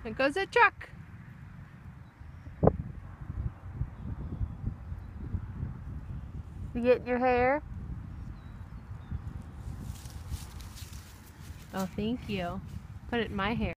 There goes a truck. You getting your hair? Oh, thank you. Put it in my hair.